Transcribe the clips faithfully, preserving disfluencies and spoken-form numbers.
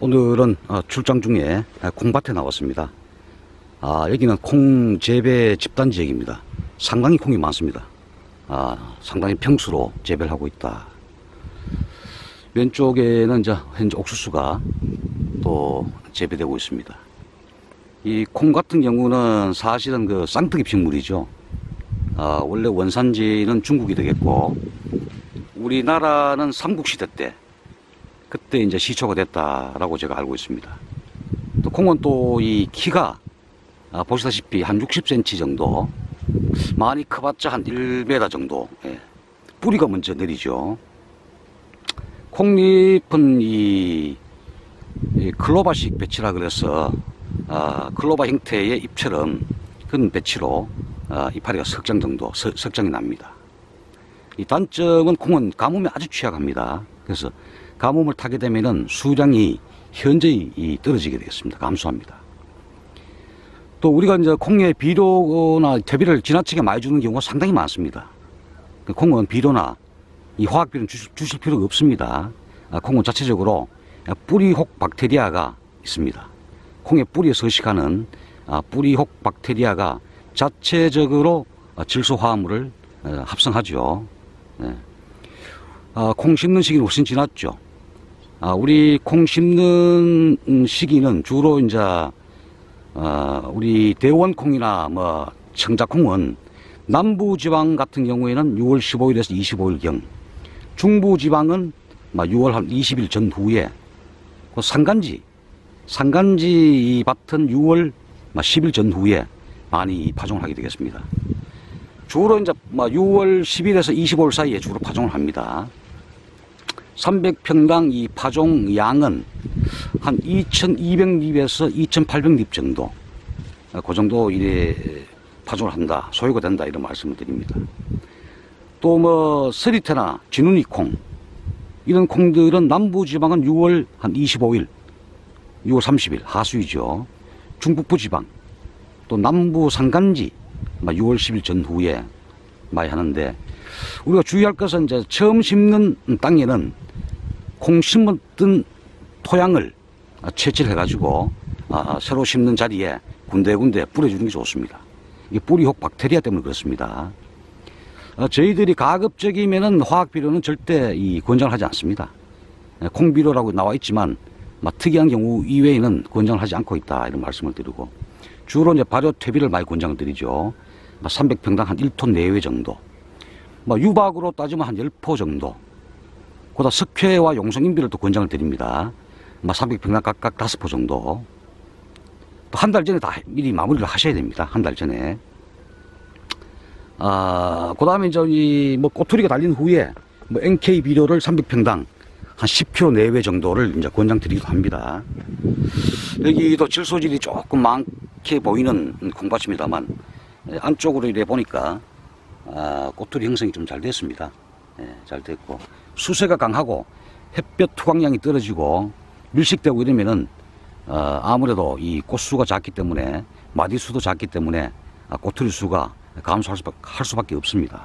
오늘은 출장 중에 콩밭에 나왔습니다. 아, 여기는 콩 재배 집단 지역입니다. 상당히 콩이 많습니다. 아, 상당히 평수로 재배를 하고 있다. 왼쪽에는 이제 현재 옥수수가 또 재배되고 있습니다. 이 콩 같은 경우는 사실은 그 쌍뜨기 식물이죠. 아, 원래 원산지는 중국이 되겠고, 우리나라는 삼국시대 때 그때 이제 시초가 됐다라고 제가 알고 있습니다. 또 콩은 또 이 키가 아, 보시다시피 한 육십 센티미터 정도, 많이 커봤자 한 일 미터 정도, 예. 뿌리가 먼저 내리죠. 콩잎은 이, 이 클로바식 배치라 그래서 아, 클로바 형태의 잎처럼 그런 배치로 아, 이파리가 석 장 정도 석, 석장이 납니다. 이 단점은 콩은 가뭄에 아주 취약합니다. 그래서 가뭄을 타게 되면은 수량이 현저히 떨어지게 되겠습니다. 감소합니다. 또 우리가 이제 콩에 비료나 퇴비를 지나치게 많이 주는 경우가 상당히 많습니다. 콩은 비료나 이 화학비료는 주실, 주실 필요가 없습니다. 콩은 자체적으로 뿌리혹 박테리아가 있습니다. 콩의 뿌리에 서식하는 뿌리혹 박테리아가 자체적으로 질소화합물을 합성하죠. 콩 심는 시기는 훨씬 지났죠. 우리 콩 심는 시기는 주로 이제 우리 대원콩이나 뭐 청자콩은 남부지방 같은 경우에는 유월 십오일에서 이십오일경, 중부지방은 유월 한 이십일 전후에, 그 산간지, 산간지 밭은 유월 십일 전후에 많이 파종을 하게 되겠습니다. 주로 이제 유월 십일에서 이십오일 사이에 주로 파종을 합니다. 삼백 평당 이 파종 양은 한 이천이백 립에서 이천팔백 립 정도, 그 정도 이래 파종을 한다, 소요가 된다, 이런 말씀을 드립니다. 또 뭐 서리태나 진우니 콩, 이런 콩들은 남부지방은 유월 한 이십오일, 유월 삼십일 하수이죠. 중북부 지방, 또 남부 산간지 유월 십일 전후에 많이 하는데, 우리가 주의할 것은 이제 처음 심는 땅에는 콩 심었던 토양을 채취를 해가지고 아, 새로 심는 자리에 군데군데 뿌려주는 게 좋습니다. 이게 뿌리혹 박테리아 때문에 그렇습니다. 아, 저희들이 가급적이면은 화학비료는 절대 이 권장을 하지 않습니다. 콩비료라고 나와 있지만 특이한 경우 이외에는 권장을 하지 않고 있다, 이런 말씀을 드리고, 주로 이제 발효 퇴비를 많이 권장을 드리죠. 삼백 평당 한 일 톤 내외 정도, 뭐 유박으로 따지면 한 십 포 정도, 보다 석회와 용성인비를 또 권장을 드립니다. 삼백 평당 각각 다섯 포 정도. 한 달 전에 다 미리 마무리를 하셔야 됩니다. 한 달 전에. 아, 그 다음에 이제 이 뭐 꼬투리가 달린 후에 뭐 엔케이 비료를 삼백 평당 한 십 킬로그램 내외 정도를 이제 권장 드리기도 합니다. 여기도 질소질이 조금 많게 보이는 콩밭입니다만, 안쪽으로 이래 보니까 아, 꼬투리 형성이 좀 잘 됐습니다. 예, 잘 됐고, 수세가 강하고 햇볕 투광량이 떨어지고 밀식되고 이러면은 어, 아무래도 이 꽃수가 작기 때문에, 마디수도 작기 때문에 아, 꼬투리 수가 감소할 수밖에, 할 수밖에 없습니다.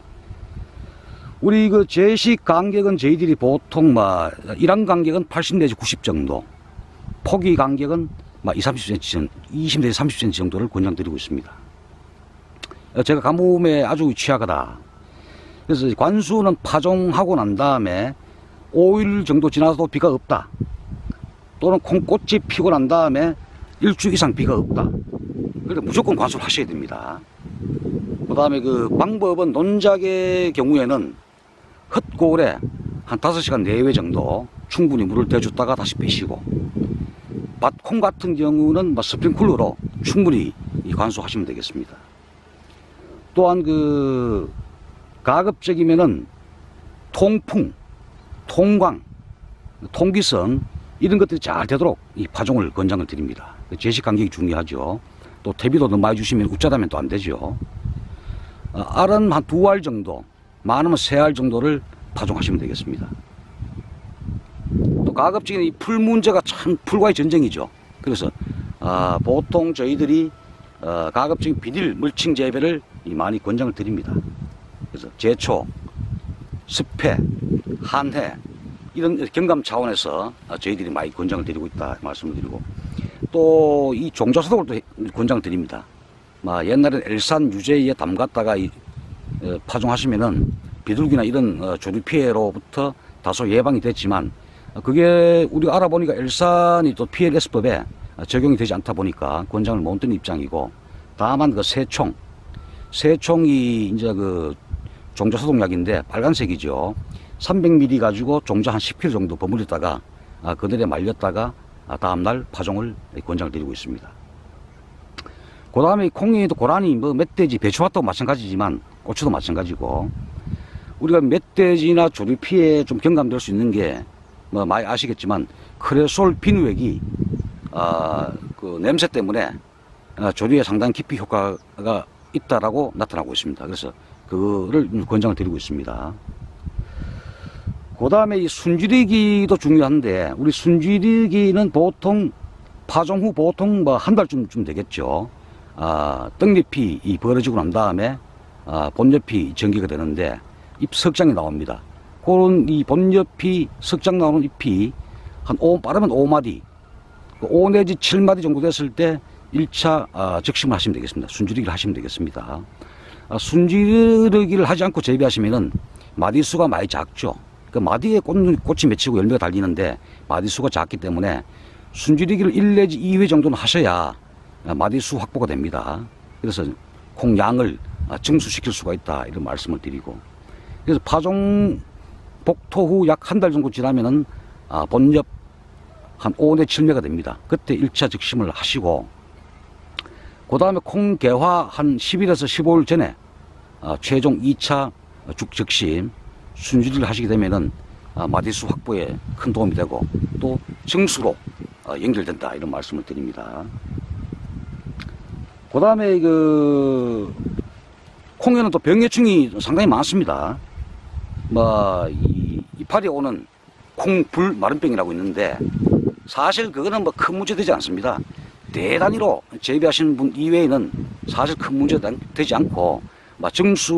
우리 그 제식 간격은 저희들이 보통 막 일항 간격은 팔십 내지 구십 정도, 포기 간격은 막 이십, 삼십 센티미터, 이십 내지 삼십 센티미터 정도를 권장드리고 있습니다. 제가 가뭄에 아주 취약하다, 그래서 관수는 파종하고 난 다음에 오일 정도 지나도 비가 없다, 또는 콩꽃이 피고 난 다음에 일주 이상 비가 없다, 그러니까 무조건 관수를 하셔야 됩니다. 그 다음에 그 방법은, 논작의 경우에는 헛고을에 한 다섯 시간 내외 정도 충분히 물을 대줬다가 다시 빼시고, 밭콩 같은 경우는 스프링클러로 충분히 관수하시면 되겠습니다. 또한 그 가급적이면은 통풍, 통광, 통기성, 이런 것들이 잘 되도록 이 파종을 권장을 드립니다. 제식 간격이 중요하죠. 또 퇴비도 너무 많이 주시면 웃자다면 또 안 되죠. 어, 알은 한 두 알 정도, 많으면 세 알 정도를 파종하시면 되겠습니다. 또 가급적인 이 풀 문제가 참 풀과의 전쟁이죠. 그래서 어, 보통 저희들이 어, 가급적인 비닐 물칭 재배를 많이 권장을 드립니다. 그래서 제초, 습해, 한해, 이런 경감 차원에서 저희들이 많이 권장을 드리고 있다 말씀을 드리고, 또 이 종자소독을 또 권장을 드립니다. 막 옛날에 엘산 유제에 담갔다가 이, 어, 파종하시면은 비둘기나 이런 어, 조류 피해로부터 다소 예방이 됐지만, 어, 그게 우리가 알아보니까 엘산이 또 피엘에스법에 적용이 되지 않다 보니까 권장을 못 드는 입장이고, 다만 그 새총, 새총이 이제 그 종자소독약인데 빨간색이죠. 삼백 밀리리터 가지고 종자 한 십 킬로그램 정도 버무렸다가 아, 그늘에 말렸다가 아, 다음날 파종을 권장을 드리고 있습니다. 그 다음에 콩에도 고라니, 뭐 멧돼지, 배추밭도 마찬가지지만 고추도 마찬가지고, 우리가 멧돼지나 조류 피해에 좀 경감될 수 있는 게 뭐 많이 아시겠지만 크레솔 비누액이 아, 그 냄새 때문에 아, 조류에 상당히 깊이 효과가 있다라고 나타나고 있습니다. 그래서 그거를 권장을 드리고 있습니다. 그 다음에 이 순지리기도 중요한데, 우리 순지리기는 보통 파종 후 보통 뭐 한 달쯤 좀 되겠죠. 아, 떡잎이 이 벌어지고 난 다음에 아, 본잎이 전개가 되는데 잎 석장이 나옵니다. 그런 이 본잎이 석장 나오는 잎이 한 오, 빠르면 오 마디, 오 내지 칠 마디 정도 됐을 때 일 차 아, 적심을 하시면 되겠습니다. 순지리기를 하시면 되겠습니다. 아, 순지리기를 하지 않고 재배하시면은 마디수가 많이 작죠. 그 마디에 꽃, 꽃이 맺히고 열매가 달리는데 마디수가 작기 때문에 순지리기를 일 내지 이 회 정도는 하셔야 마디수 확보가 됩니다. 그래서 콩양을 증수시킬 수가 있다, 이런 말씀을 드리고, 그래서 파종 복토 후 약 한 달 정도 지나면은 아, 본엽 한 오 내 칠 매가 됩니다. 그때 일 차 적심을 하시고, 그 다음에 콩 개화 한 십 일에서 십오 일 전에 아, 최종 이 차 죽 적심 순지리를 하시게 되면은 아, 마디수 확보에 큰 도움이 되고 또 증수로 아, 연결된다, 이런 말씀을 드립니다. 그 다음에 그 콩에는 또 병해충이 상당히 많습니다. 뭐 이, 이파리에 오는 콩불 마른병이라고 있는데, 사실 그거는 뭐 큰 문제 되지 않습니다. 대단위로 재배하시는 분 이외에는 사실 큰 문제 되지 않고, 뭐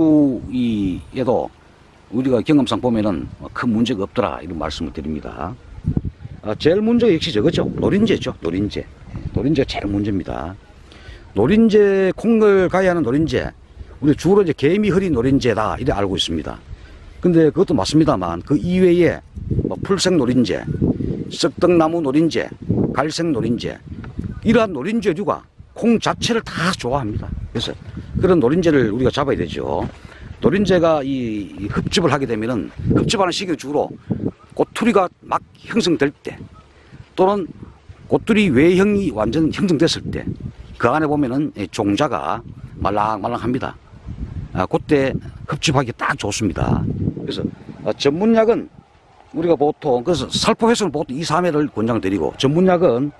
정수에도 우리가 경험상 보면은 큰 문제가 없더라, 이런 말씀을 드립니다. 아, 제일 문제가 역시 저거죠. 노린재죠. 노린재. 노린재가 제일 문제입니다. 노린재, 콩을 가해하는 노린재, 우리 주로 이제 개미허리 노린재다, 이래 알고 있습니다. 근데 그것도 맞습니다만 그 이외에 뭐 풀색 노린재, 썩떡나무 노린재, 갈색 노린재, 이러한 노린재류가 콩 자체를 다 좋아합니다. 그래서 그런 노린재를 우리가 잡아야 되죠. 노린재가 이 흡집을 하게 되면은, 흡집하는 시기 주로 꼬투리가 막 형성될 때, 또는 꼬투리 외형이 완전 형성됐을 때, 그 안에 보면은 종자가 말랑말랑합니다. 아, 그때 흡집하기 딱 좋습니다. 그래서 아, 전문약은 우리가 보통, 그래서 살포회수는 보통 이, 삼 회를 권장을 드리고, 전문약은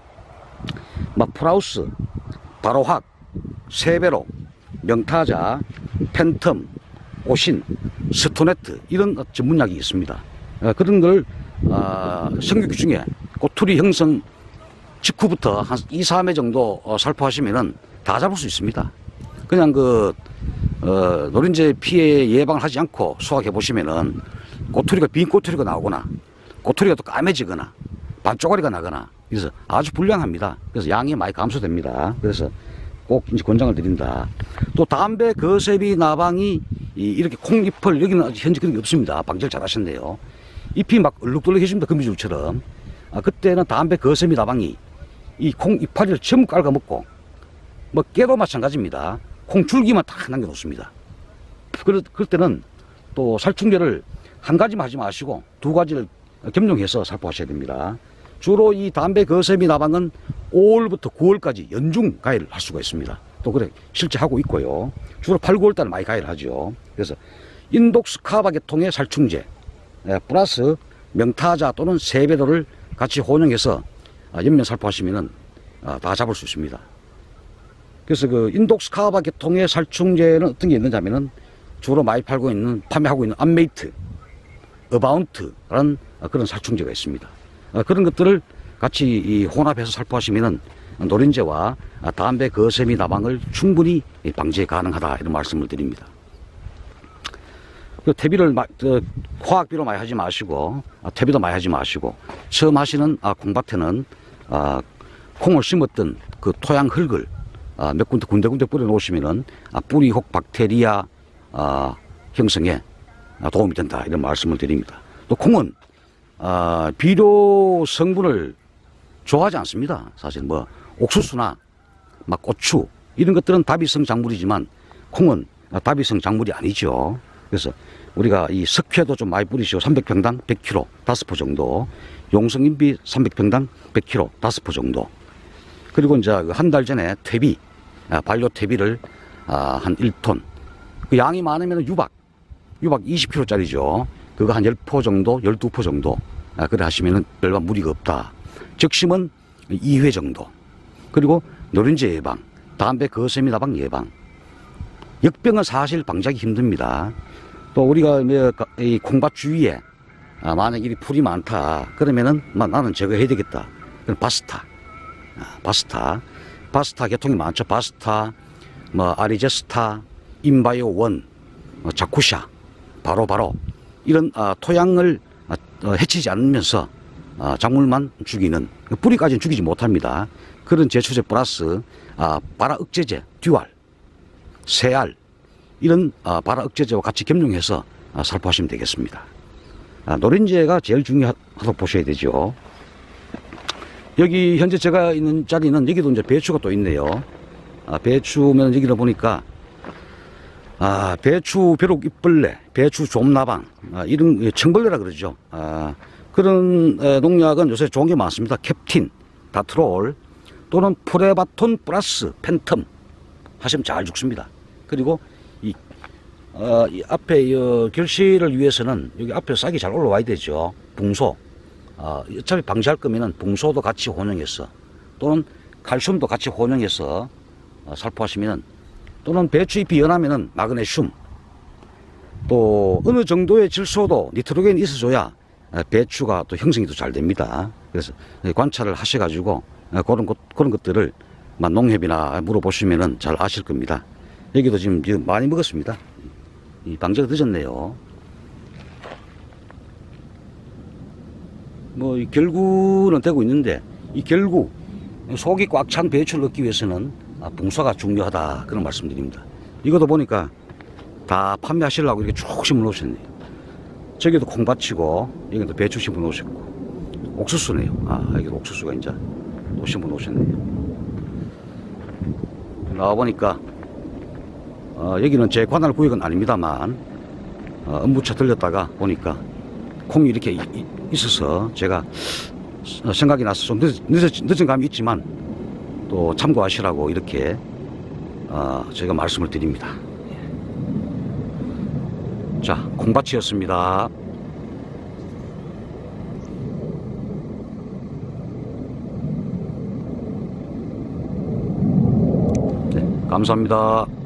막 프라우스, 바로학, 세베로, 명타자, 팬텀, 오신, 스토네트, 이런 전문약이 있습니다. 아, 그런 걸 아, 성교육 중에 꼬투리 형성 직후부터 한 이, 삼 회 정도 어, 살포하시면은 다 잡을 수 있습니다. 그냥 그 어, 노린재 피해 예방을 하지 않고 수확해 보시면은 꼬투리가, 빈 꼬투리가 나오거나 꼬투리가 또 까매지거나 반쪽아리가 나거나, 그래서 아주 불량합니다. 그래서 양이 많이 감소됩니다. 그래서 꼭 이제 권장을 드린다. 또 담배, 거세비, 나방이 이렇게 콩잎을, 여기는 현재 그런 게 없습니다. 방제를 잘 하셨네요. 잎이 막 얼룩덜룩해집니다. 금비줄처럼. 아, 그때는 담배, 거세비, 나방이 이 콩 이파리를 전부 깔아먹고, 뭐 깨도 마찬가지입니다. 콩 줄기만 딱 남겨놓습니다. 그럴, 그럴 때는 또 살충제를 한 가지만 하지 마시고 두 가지를 겸용해서 살포하셔야 됩니다. 주로 이 담배, 거세미, 나방은 오월부터 구월까지 연중 가해를 할 수가 있습니다. 또 그래 실제 하고 있고요. 주로 팔, 구월 달에 많이 가해를 하죠. 그래서 인독스카바 계통의 살충제 플러스 명타자 또는 세베도를 같이 혼용해서 연면 살포하시면은 다 잡을 수 있습니다. 그래서 그 인독스카바 계통의 살충제는 어떤 게 있는지 하면은 주로 많이 팔고 있는, 판매하고 있는 암메이트, 어바운트라는 그런 살충제가 있습니다. 그런 것들을 같이 혼합해서 살포하시면은 노린재와 담배, 거세미, 나방을 충분히 방제 가능하다, 이런 말씀을 드립니다. 그 퇴비를 마, 그 화학비로 많이 하지 마시고 아, 퇴비도 많이 하지 마시고 처음 하시는 아, 콩밭에는 아, 콩을 심었던 그 토양 흙을 아, 몇 군데 군데군데 뿌려 놓으시면은 아, 뿌리혹 박테리아 아, 형성에 아, 도움이 된다 이런 말씀을 드립니다. 또 콩은 아, 비료 성분을 좋아하지 않습니다. 사실 뭐 옥수수나 막 고추 이런 것들은 다비성 작물이지만 콩은 다비성 작물이 아니죠. 그래서 우리가 이 석회도 좀 많이 뿌리시고 삼백 평당 백 킬로그램 다섯 포 정도, 용성인비 삼백 평당 백 킬로그램 다섯 포 정도. 그리고 이제 한 달 전에 퇴비, 반려 퇴비를 한 일 톤. 그 양이 많으면 유박, 유박 이십 킬로그램짜리죠. 그거 한 십 포 정도, 십이 포 정도. 그래 하시면은 별반 무리가 없다. 적심은 이 회 정도. 그리고 노린재 예방, 담배 거세미 다방 예방. 역병은 사실 방지하기 힘듭니다. 또 우리가 이 콩밭 주위에 아, 만약 이 풀이 많다 그러면은 나는 제거해야 되겠다. 그럼 바스타, 아, 바스타, 바스타 계통이 많죠. 바스타, 뭐 아리제스타, 인바이오 원, 뭐 자쿠샤, 바로 바로 이런 아, 토양을 아, 어, 해치지 않으면서 아, 작물만 죽이는 뿌리까지는 죽이지 못합니다. 그런 제초제 플러스 아, 발화 억제제, 듀알, 세알 이런 아, 발화 억제제와 같이 겸용해서 아, 살포하시면 되겠습니다. 아, 노린재가 제일 중요하다고 보셔야 되죠. 여기 현재 제가 있는 자리는 여기도 이제 배추가 또 있네요. 아, 배추면 여기를 보니까 아, 배추 벼룩 잎벌레, 배추 좀나방 아, 이런 청벌레라 그러죠. 아, 그런 에, 농약은 요새 좋은 게 많습니다. 캡틴, 다트롤 또는 프레바톤 플러스 팬텀 하시면 잘 죽습니다. 그리고 이, 어, 이 앞에 이, 어, 결실을 위해서는 여기 앞에 싹이 잘 올라와야 되죠. 붕소. 어, 어차피 방지할 거면은 붕소도 같이 혼용해서 또는 칼슘도 같이 혼용해서 어, 살포하시면은 또는 배추잎이 연하면은 마그네슘 또 어느 정도의 질소도 니트로겐이 있어줘야 배추가 또 형성이 더 잘 됩니다. 그래서 관찰을 하셔가지고 그런 것, 그런 것들을 농협이나 물어보시면은 잘 아실 겁니다. 여기도 지금 많이 먹었습니다. 이 방제가 늦었네요. 뭐, 이 결구는 되고 있는데, 이 결구, 속이 꽉 찬 배추를 얻기 위해서는 붕소가 중요하다. 그런 말씀 드립니다. 이것도 보니까 다 판매하시려고 이렇게 쭉 심어 놓으셨네요. 저기도 콩밭이고, 여기도 배추 심어 놓으셨고, 옥수수네요. 아, 여기도 옥수수가 이제 또 심어 놓으셨네요. 나와보니까, 어, 여기는 제 관할 구역은 아닙니다만, 어, 업무차 들렸다가 보니까 콩이 이렇게 이, 이, 있어서 제가 생각이 나서 좀 늦, 늦, 늦은 감이 있지만 또 참고하시라고 이렇게 어, 제가 말씀을 드립니다. 자, 콩밭이었습니다. 네, 감사합니다.